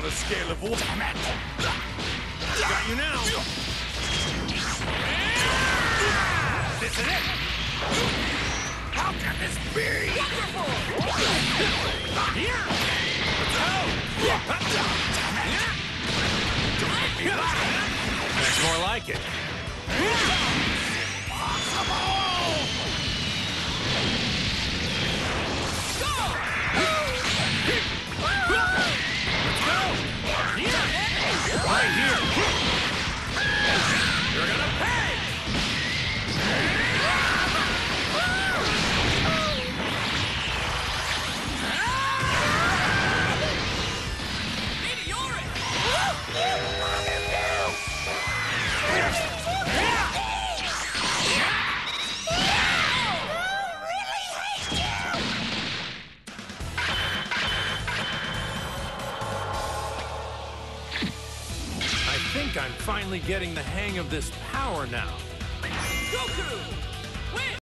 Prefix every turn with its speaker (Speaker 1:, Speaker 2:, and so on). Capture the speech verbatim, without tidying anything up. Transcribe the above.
Speaker 1: a scale of one. Got you now. This is it. How can this be?
Speaker 2: Wonderful!
Speaker 1: Here. Let's go. That's more like it. Right here. You're gonna pay. I think I'm finally getting the hang of this power now.
Speaker 2: Goku!